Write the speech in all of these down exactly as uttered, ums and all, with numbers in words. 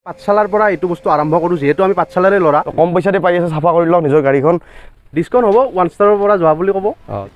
পাঠশালাৰ পৰা এইটো বস্তু আৰম্ভ কৰোঁ, যিহেতু আমি পাঠশালাৰে ল'ৰা। কম পইচাতে পাই আছে, চাফা কৰি লওক নিজৰ গাড়ীখন। ডিছকাউণ্ট হ'ব, ওৱান ষ্টাৰৰ পৰা যোৱা বুলি ক'ব। অঁ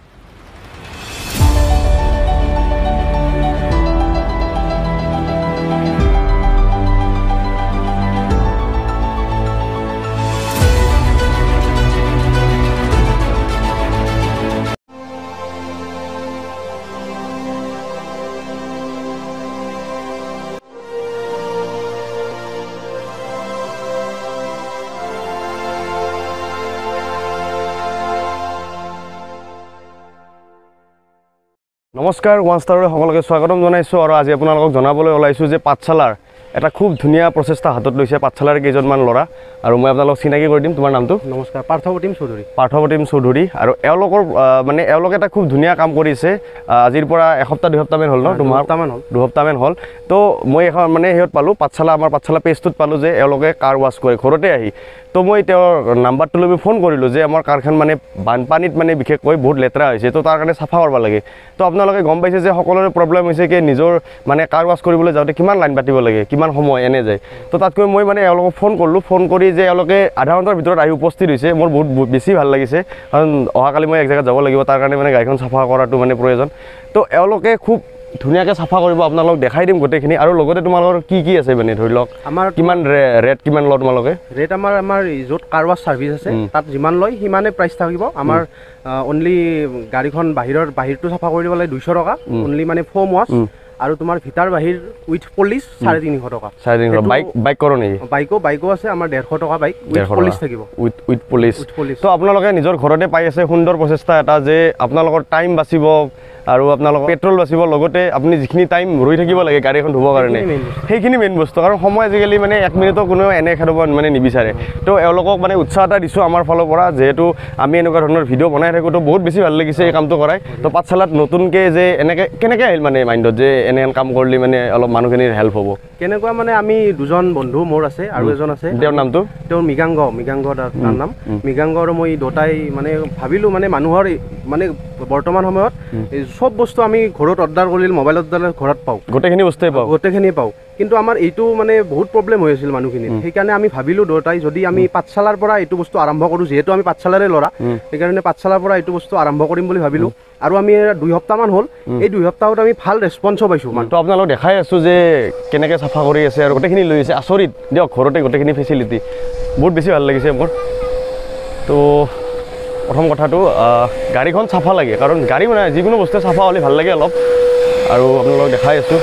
নমস্কাৰ, ওৱান ষ্টাৰলৈ সকলোকে স্বাগতম জনাইছোঁ। আৰু আজি আপোনালোকক জনাবলৈ ওলাইছোঁ যে পাঠশালাৰ এটা খুব ধুনীয়া প্ৰচেষ্টা হাতত লৈছে পাঠশালাৰ কেইজনমান ল'ৰা। আৰু মই আপোনালোকক চিনাকি কৰি দিম। তোমাৰ নামটো? নমস্কাৰ, পাৰ্থপ্ৰতিম চৌধুৰী। পাৰ্থপ্ৰতিম চৌধুৰী। আৰু এওঁলোকৰ মানে এওঁলোকে এটা খুব ধুনীয়া কাম কৰিছে। আজিৰ পৰা এসপ্তাহ দুসপ্তাহমান হ'ল ন? তোমাৰ দুসপ্তাহমান হ'ল দুসপ্তাহমান হ'ল তো মই এখন মানে সিহঁত পালোঁ, পাঠশালা আমাৰ পাঠশালা পেজটোত পালোঁ যে এওঁলোকে কাৰ ৱাছ কৰে ঘৰতে আহি। তো মই তেওঁৰ নাম্বাৰটো লৈ ফোন কৰিলোঁ যে আমাৰ কাৰখন মানে বানপানীত মানে বিশেষকৈ বহুত লেতেৰা হৈছে, তো তাৰ কাৰণে চাফা কৰিব লাগে। তো আপোনালোকে গম পাইছে যে সকলোৰে প্ৰব্লেম হৈছে কি নিজৰ মানে কাৰ ৱাছ কৰিবলৈ যাওঁতে কিমান লাইন পাতিব লাগে, কিমান সময় এনে যায়। তো তাতকৈ মই মানে এওঁলোকক ফোন কৰিলোঁ, ফোন কৰি যে এওঁলোকে আধা ঘণ্টাৰ ভিতৰত আহি উপস্থিত হৈছে, মোৰ বহুত বেছি ভাল লাগিছে। কাৰণ অহাকালি মই এক জেগাত যাব লাগিব, তাৰ কাৰণে মানে গাড়ীখন চাফা কৰাটো মানে প্ৰয়োজন। তো এওঁলোকে খুব ধুনীয়াকৈ চাফা কৰিব, আপোনালোকক দেখাই দিম গোটেইখিনি। আৰু লগতে তোমালোকৰ কি কি আছে মানে ধৰি লওক আমাৰ কিমান ৰেট কিমান লওঁ তোমালোকে? ৰেট আমাৰ আমাৰ য'ত কাৰ ৱাছ ছাৰ্ভিচ আছে তাত যিমান লয় সিমানে প্ৰাইচ থাকিব। আমাৰ অনলি গাড়ীখন বাহিৰৰ বাহিৰটো চাফা কৰি দিব লাগে দুইশ টকা অনলি, মানে ফ'ম ৱাছ। আৰু তোমাৰ ভিতৰ বাহিৰ উইথ পলিচ চাৰে তিনিশ টকা। চাৰে তিনিশ বাইক বাইক কৰোঁ নেকি? বাইকো বাইকো আছে আমাৰ ডেৰশ টকা বাইক উইথ পলিচ থাকিব। উইথ উইথ পলিচ পলিচ তো আপোনালোকে নিজৰ ঘৰতে পাই আছে। সুন্দৰ প্ৰচেষ্টা এটা যে আপোনালোকৰ টাইম বাচিব আৰু আপোনালোকৰ পেট্ৰল বাচিব, লগতে আপুনি যিখিনি টাইম ৰৈ থাকিব লাগে গাড়ীখন ধুবৰ কাৰণে সেইখিনি মেইন বস্তু। কাৰণ সময় আজিকালি মানে এক মিনিটো কোনেও এনে খেদাব মানে নিবিচাৰে। তো এওঁলোকক মানে উৎসাহ এটা দিছোঁ আমাৰ ফালৰ পৰা, যিহেতু আমি এনেকুৱা ধৰণৰ ভিডিঅ' বনাই থাকোঁ। তো বহুত বেছি ভাল লাগিছে এই কামটো কৰাই। তো পাঠশালাত নতুনকৈ যে এনেকৈ কেনেকৈ আহিল মানে মাইণ্ডত যে এনে কাম কৰিলে মানে অলপ মানুহখিনিৰ হেল্প হ'ব? কেনেকুৱা মানে আমি দুজন বন্ধু মোৰ আছে আৰু এজন আছে, তেওঁৰ নামটো? তেওঁৰ মৃগাংগ মৃগাংগ তাৰ নাম। মৃগাংগ আৰু মই দুটাই মানে ভাবিলোঁ মানে মানুহৰ মানে বৰ্তমান সময়ত চব বস্তু আমি ঘৰত অৰ্ডাৰ কৰিলে মোবাইল অৰ্ডাৰ ঘৰত পাওঁ, গোটেইখিনি বস্তুৱে পাওঁ গোটেইখিনি পাওঁ কিন্তু আমাৰ এইটো মানে বহুত প্ৰব্লেম হৈ আছিল মানুহখিনিৰ। সেইকাৰণে আমি ভাবিলোঁ দুটাই যদি আমি পাঠশালাৰ পৰা এইটো বস্তু আৰম্ভ কৰোঁ, যিহেতু আমি পাঠশালাৰে ল'ৰা, সেইকাৰণে পাঠশালাৰ পৰা এইটো বস্তু আৰম্ভ কৰিম বুলি ভাবিলোঁ। আৰু আমি দুই সপ্তাহমান হ'ল, এই দুই সপ্তাহত আমি ভাল ৰেছপঞ্চো পাইছোঁ। তো আপোনালোক দেখাই আছোঁ যে কেনেকৈ চাফা কৰি আছে আৰু গোটেইখিনি লৈ আছে। আচৰিত দিয়ক, ঘৰতে গোটেইখিনি ফেচিলিটি বহুত বেছি ভাল লাগিছে মোৰ। তো প্ৰথম কথাটো গাড়ীখন চাফা লাগে, কাৰণ গাড়ী মানে যিকোনো বস্তু চাফা হ'লে ভাল লাগে অলপ। আৰু আপোনালোকক দেখাই আছোঁ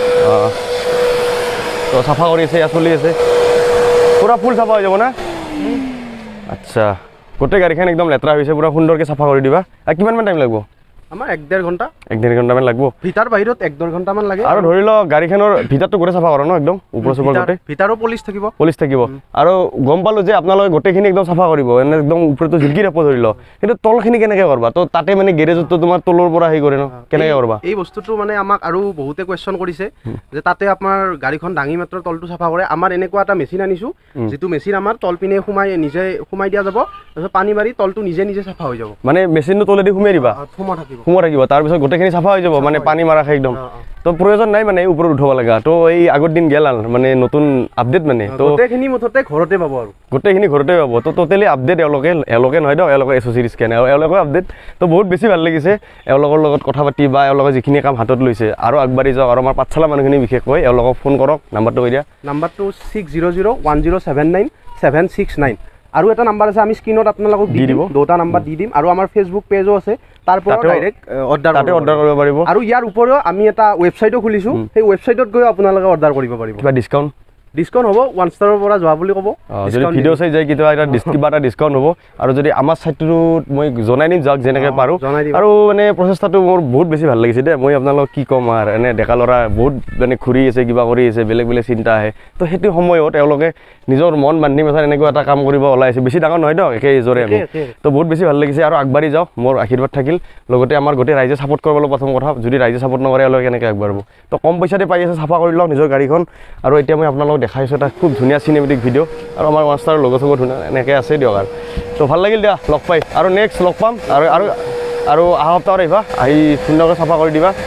তো চাফা কৰি আছে, ইয়াত চলি আছে পূৰা ফুল চাফা হৈ যাব না? আচ্ছা, গোটেই গাড়ীখন একদম লেতেৰা হৈছে, পূৰা সুন্দৰকৈ চাফা কৰি দিবা। আৰু কিমানমান টাইম লাগিব? আমাৰ এক ডেৰ ঘণ্টা এক ডেৰ ঘণ্টামান লাগিব। ভিতৰ বাহিৰত এক ডেৰ ঘণ্টামান লাগে। আৰু ধৰি লওক গাড়ীখনৰ ভিতৰটো গোটেই চাফা কৰা ন? একদম ওপৰ চোপৰ গোটেই ভিতৰো পলিচ থাকিব পলিচ থাকিব আৰু গম পালোঁ যে আপোনালোকে গোটেইখিনি একদম চাফা কৰিব, এনে একদম ওপৰতো ঝিলকি ৰাখব ধৰি লওক। কিন্তু তলখিনি কেনেকৈ কৰবা? তো তাতে মানে গেৰেজতো তোমাৰ তলৰ পৰা হেৰি কৰে ন, কেনেকৈ কৰবা? এই বস্তুটো মানে আমাক আৰু বহুতে কুৱেশ্যন কৰিছে যে তাতে আপোনাৰ গাড়ীখন দাঙি মাত্ৰ তলটো চাফা কৰে। আমাৰ এনেকুৱা এটা মেচিন আনিছোঁ, যিটো মেচিন আমাৰ তল পিনে সোমাই নিজে সোমাই দিয়া যাব, তাৰপিছত পানী মাৰি তলটো নিজে নিজে চাফা হৈ যাব। মানে মেচিনটো তলেদি সোমাই দিবা, সোমাই থাকিব সোমাই থাকিব তাৰপিছত গোটেইখিনি চাফা হৈ যাব, মানে পানী মাৰা খাই একদম। তো প্ৰয়োজন নাই মানে ওপৰত উঠাব লগা। তো এই আগৰ দিন গেল মানে নতুন আপডেট মানে তো গোটেইখিনি মুঠতে ঘৰতে পাব আৰু গোটেইখিনি ঘৰতে পাব। তো টোটেলি আপডেট এওঁলোকে এওঁলোকে নহয় দিয়ক, এওঁলোকৰ এছ'চিয়েট স্কেন এওঁলোকৰ আপডেট। তো বহুত বেছি ভাল লাগিছে এওঁলোকৰ লগত কথা পাতি বা এওঁলোকে যিখিনি কাম হাতত লৈছে। আৰু আগবাঢ়ি যাওক, আৰু আমাৰ পাঠশালা মানুহখিনি বিশেষকৈ এওঁলোকক ফোন কৰক। নাম্বাৰটো কৈ দিয়া। নাম্বাৰটো six zero' zero' one zero' seven nine seven six nine. আৰু এটা নাম্বাৰ আছে, আমি স্ক্ৰীণত আপোনালোকক দি দিব, দুটা নাম্বাৰ দি দিম। আৰু আমাৰ ফেচবুক পেজো আছে, তাৰ পৰা ডাইৰেক্ট অৰ্ডাৰ তাতে অৰ্ডাৰ কৰিব পাৰিব। আৰু ইয়াৰ উপৰিও আমি এটা ৱেবছাইটো খুলিছোঁ, সেই ৱেবছাইটত গৈ আপোনালোকে অৰ্ডাৰ কৰিব পাৰিব। কিবা ডিছকাউণ্ট ডিছকাউণ্ট হ'ব, ওৱান ষ্টাৰৰ পৰা যোৱা বুলি ক'ব। যদি ভিডিঅ' চাই যায় কেতিয়াবা এটা কিবা এটা ডিছকাউণ্ট হ'ব। আৰু যদি আমাৰ ছাইটটোত মই জনাই দিম যাওক যেনেকৈ পাৰোঁ। আৰু মানে প্ৰচেষ্টাটো মোৰ বহুত বেছি ভাল লাগিছে দেই। মই আপোনালোকক কি ক'ম আৰু, এনে ডেকা ল'ৰা বহুত মানে ঘূৰি আছে, কিবা কৰি আছে, বেলেগ বেলেগ চিন্তা আহে। তো সেইটো সময়ত তেওঁলোকে নিজৰ মন বান্ধি মেথাত এনেকুৱা এটা কাম কৰিব ওলাইছে। বেছি ডাঙৰ নহয় দিয়ক, একে এজৰে আমি। তো বহুত বেছি ভাল লাগিছে। আৰু আগবাঢ়ি যাওক, মোৰ আশীৰ্বাদ থাকিল। লগতে আমাৰ গোটেই ৰাইজে ছাপোৰ্ট কৰিব লাগিব। প্ৰথম কথা, যদি ৰাইজে ছাপোৰ্ট নকৰে এওঁলোকে কেনেকৈ আগবাঢ়িব? তো কম পইচাতে পাই আছে, চাফা কৰি লওক নিজৰ গাড়ীখন। আৰু এতিয়া মই আপোনালোকক দেখাইছোঁ এটা খুব ধুনীয়া চিনেমেটিক ভিডিঅ'। আৰু আমাৰ ওৱান ষ্টাৰৰ লগত চগত ধুনীয়া এনেকৈ আছে দিয়ক। আৰু তো ভাল লাগিল দিয়া লগ পাই। আৰু নেক্সট লগ পাম। আৰু আৰু আৰু অহা সপ্তাহত আহিবা, আহি ধুনীয়াকৈ চাফা কৰি দিবা।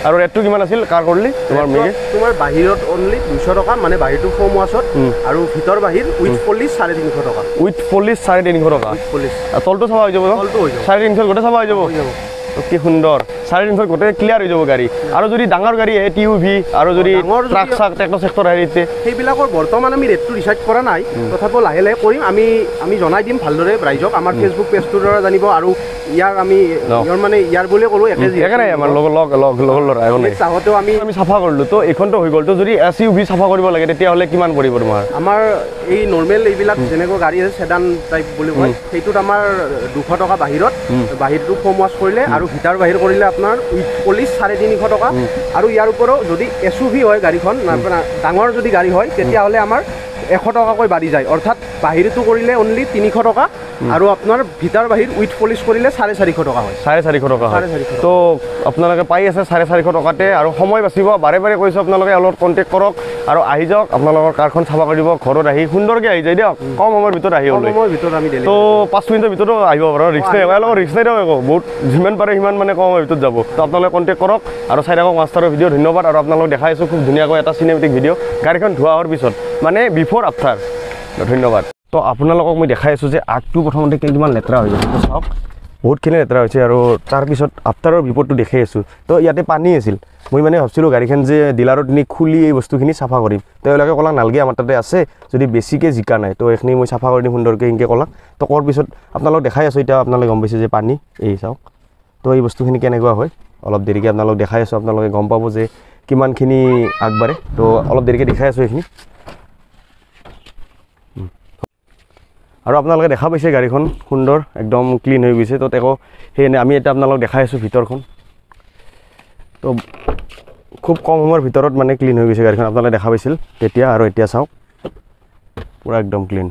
আৰু ৰেটটো কিমান আছিল কাৰ কৰিলি তোমাৰ মেগে তোমাৰ বাহিৰত অনলি দুশ টকা মানে বাহিৰটো ফোম ৱাছত আৰু ভিতৰ বাহিৰ উইথ পলিশ চাৰে তিনিশ টকা উইথ পলিশ চাৰে তিনিশ টকা পলিশ তলটো চাফা হৈ যাব তলটো হৈ যাব চাৰে তিনিশ গোটেই চাফা হৈ যাব কি সুন্দৰ চাৰে তিনিশ গোটেই ক্লিয়াৰ হৈ যাব গাড়ী আৰু যদি ডাঙৰ গাড়ী আহে টি ইউ ভি আৰু যদি ট্ৰাক চাক ট্ৰেক্টৰ চেক্টৰ হেৰিতে সেইবিলাকৰ বৰ্তমান আমি ৰেটটো ডিচাইড কৰা নাই তথাপিও লাহে লাহে কৰিম আমি আমি জনাই দিম ভালদৰে ৰাইজক আমাৰ ফেচবুক পেজটোৰ দ্বাৰা জানিব আৰু ইয়াৰ আমি ইয়াৰ মানে ইয়াৰ বুলিয়ে ক'লোঁ একে একেবাৰে আমাৰ লগৰ লগ লগ লগৰ ল'ৰা এখনে চাহতেও আমি আমি চাফা কৰিলোঁ তো এইখনটো হৈ গ'ল তো যদি এছ ইউ ভি চাফা কৰিব লাগে তেতিয়াহ'লে কিমান পৰিব তোমাৰ আমাৰ এই নৰ্মেল এইবিলাক যেনেকৈ গাড়ী আছে চেডান টাইপ বুলি কয় সেইটোত আমাৰ দুশ টকা বাহিৰত বাহিৰটো ফোম ৱাছ কৰিলে আৰু ভিতৰ বাহিৰ কৰিলে আপোনাৰ উইথ পলিশ চাৰে তিনিশ টকা আৰু ইয়াৰ ওপৰত যদি এছ ইউ ভি হয় গাড়ীখন ডাঙৰ যদি গাড়ী হয় তেতিয়াহ'লে আমাৰ এশ টকাকৈ বাঢ়ি যায় অৰ্থাৎ বাহিৰটো কৰিলে অনলি তিনিশ টকা আৰু আপোনাৰ ভিতৰ বাহিৰ উইথ পলিশ কৰিলে চাৰে চাৰিশ টকা হয় চাৰে চাৰিশ টকা হয় তো আপোনালোকে পাই আছে চাৰে চাৰিশ টকাতে আৰু সময় বাচিব বাৰে বাৰে কৈছোঁ আপোনালোকে অলপ কণ্টেক্ট কৰক আৰু আহি যাওক আপোনালোকৰ কাৰখন চাফা কৰি দিব ঘৰত আহি সুন্দৰকৈ আহি যায় দিয়ক কম সময়ৰ ভিতৰত আহি হ'ল সময়ৰ ভিতৰত আমি তো পাঁচ মিনিটৰ ভিতৰতো আহিব পাৰোঁ ৰিক্স নাই লগত ৰিক্স নাই দিয়ক একো বহুত যিমান পাৰে সিমান মানে কম সময়ৰ ভিতৰত যাব তো আপোনালোকে কণ্টেক্ট কৰক আৰু চাই থাকক মাষ্টাৰৰ ভিডিঅ' ধন্যবাদ আৰু আপোনালোকক দেখাই আছোঁ খুব ধুনীয়াকৈ এটা চিনেমেটিক ভিডিঅ' গাড়ীখন ধোৱা হোৱাৰ পিছত মানে বিফৰ আফটাৰ ধন্যবাদ তো আপোনালোকক মই দেখাই আছোঁ যে আগটো প্ৰথমতে কিমান লেতেৰা হৈ গৈছে তো চাওক বহুতখিনি লেতেৰা হৈছে আৰু তাৰপিছত আফটাৰৰ বিপদটো দেখাই আছোঁ তো ইয়াতে পানী আছিল মই মানে ভাবছিলোঁ গাড়ীখন যে ডিলাৰত নি খুলি এই বস্তুখিনি চাফা কৰিম তেওঁলোকে ক'লাক নালগে আমাৰ তাতে আছে যদি বেছিকৈ জিকা নাই তো এইখিনি মই চাফা কৰি দিম সুন্দৰকৈ এনেকৈ ক'লাক তো কৰাৰ পিছত আপোনালোক দেখাই আছোঁ এতিয়া আপোনালোকে গম পাইছে যে পানী এই চাওক তো এই বস্তুখিনি কেনেকুৱা হয় অলপ দেৰিকৈ আপোনালোক দেখাই আছোঁ আপোনালোকে গম পাব যে কিমানখিনি আগবাঢ়ে তো অলপ দেৰিকৈ দেখাই আছোঁ এইখিনি আৰু আপোনালোকে দেখা পাইছে গাড়ীখন সুন্দৰ একদম ক্লিন হৈ গৈছে তো তেও সেই আমি এতিয়া আপোনালোকক দেখাই আছোঁ ভিতৰখন তো খুব কম সময়ৰ ভিতৰত মানে ক্লিন হৈ গৈছে গাড়ীখন আপোনালোকে দেখা পাইছিল তেতিয়া আৰু এতিয়া চাওক পূৰা একদম ক্লিন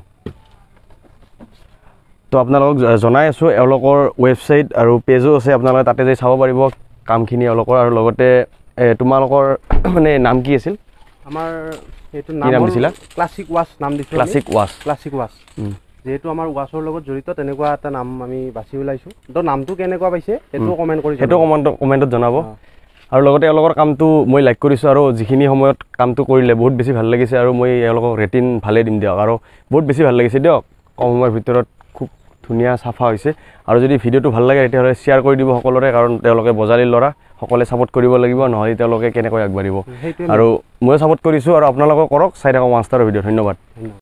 তো আপোনালোকক জনাই আছোঁ এওঁলোকৰ ৱেবছাইট আৰু পেজো আছে আপোনালোকে তাতে যাই চাব পাৰিব কামখিনি এওঁলোকৰ আৰু লগতে তোমালোকৰ মানে নাম কি আছিল আমাৰ এইটো নাম দিছিলা ক্লাছিক ৱাছ নাম দিছিলোঁ ক্লাছিক ৱাছ ক্লাছিক ৱাছ যেহেতু আমাৰ ৱাছৰ লগত জড়িত তেনেকুৱা এটা নাম আমি বাছি ওলাইছোঁ তো নামটো কেনেকুৱা পাইছে সেইটো কমেণ্ট কৰি সেইটো কমেণ্ট কমেণ্টত জনাব আৰু লগতে এওঁলোকৰ কামটো মই লাইক কৰিছোঁ আৰু যিখিনি সময়ত কামটো কৰিলে বহুত বেছি ভাল লাগিছে আৰু মই এওঁলোকক ৰেটিং ভালেই দিম দিয়ক আৰু বহুত বেছি ভাল লাগিছে দিয়ক কম সময়ৰ ভিতৰত খুব ধুনীয়া চাফা হৈছে আৰু যদি ভিডিঅ'টো ভাল লাগে তেতিয়াহ'লে শ্বেয়াৰ কৰি দিব সকলোৰে কাৰণ তেওঁলোকে বজাৰীৰ ল'ৰা সকলোৱে ছাপোৰ্ট কৰিব লাগিব নহ'লে তেওঁলোকে কেনেকৈ আগবাঢ়িব আৰু ময়ো ছাপোৰ্ট কৰিছোঁ আৰু আপোনালোকক কৰক চাই থাকক মাষ্টাৰৰ ভিডিঅ' ধন্যবাদ।